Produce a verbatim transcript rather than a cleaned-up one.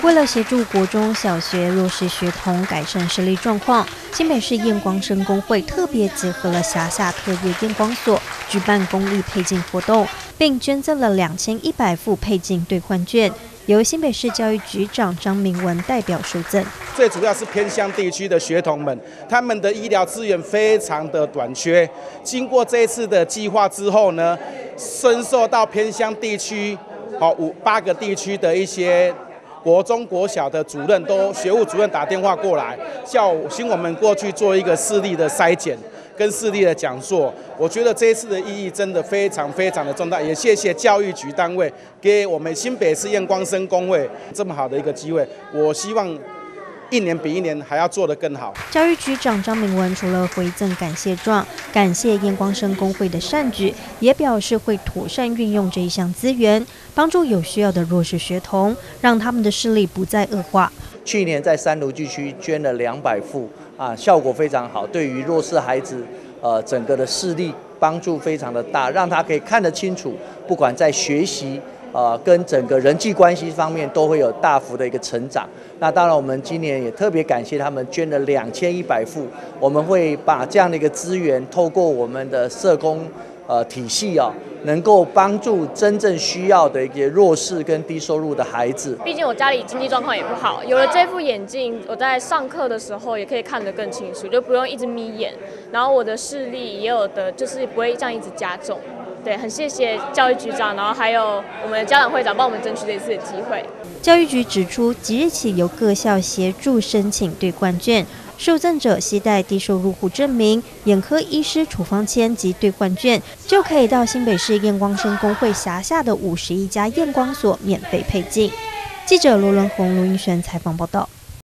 为了协助国中小学弱势学童改善视力状况，新北市验光生工会特别结合了辖下特约验光所，举办公益配镜活动，并捐赠了两千一百副配镜兑换券，由新北市教育局长张明文代表收赠。 最主要是偏乡地区的学童们，他们的医疗资源非常的短缺。经过这一次的计划之后呢，深受到偏乡地区，哦五八个地区的一些国中国小的主任都学务主任打电话过来，叫请我们过去做一个视力的筛检跟视力的讲座。我觉得这一次的意义真的非常非常的重大，也谢谢教育局单位给我们新北市验光生工会这么好的一个机会。我希望一年比一年还要做得更好。 教育局长张明文除了回赠感谢状，感谢验光生工会的善举，也表示会妥善运用这一项资源，帮助有需要的弱势学童，让他们的视力不再恶化。 去年在三芦地区捐了两百副啊，效果非常好，对于弱势孩子，呃，整个的视力帮助非常的大，让他可以看得清楚，不管在学习。呃，跟整个人际关系方面都会有大幅的一个成长。那当然，我们今年也特别感谢他们捐了两千一百副，我们会把这样的一个资源，透过我们的社工呃体系啊、哦，能够帮助真正需要的一些弱势跟低收入的孩子。 毕竟我家里经济状况也不好，有了这副眼镜，我在上课的时候也可以看得更清楚，就不用一直眯眼，然后我的视力也有的就是不会这样一直加重。对，很谢谢教育局长，然后还有我们的家长会长帮我们争取这次的机会。 教育局指出，即日起由各校协助申请兑换券，受赠者携带低收入户证明、眼科医师处方签及兑换券，就可以到新北市验光生工会辖下的五十一家验光所免费配镜。记者罗伦宏、卢英璇采访报道。